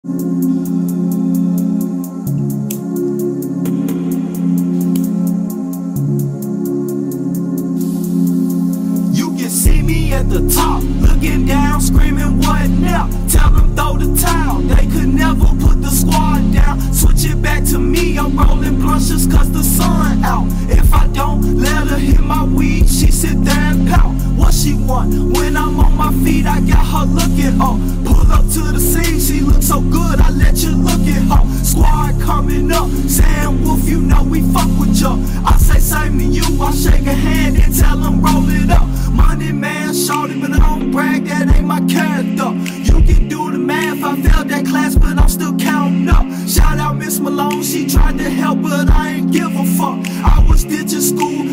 You can see me at the top, looking down, screaming what now? Tell them throw the towel, they could never put the squad down. Switch it back to me, I'm rolling blunts just cause the sun out. If I don't let her hit my weed, she sit there and pout. What she want? When I'm on my feet, I got her looking up. Pull up to the scene, she looks so good, I let you look at her. Squad coming up, saying Wolf, you know we fuck with ya. I say same to you, I shake a hand and tell them roll it up. Money man, shorty, but I don't brag, that ain't my character. You can do the math, I failed that class, but I'm still counting up. Shout out Miss Malone, she tried to help, but I ain't give a fuck. I was ditching school,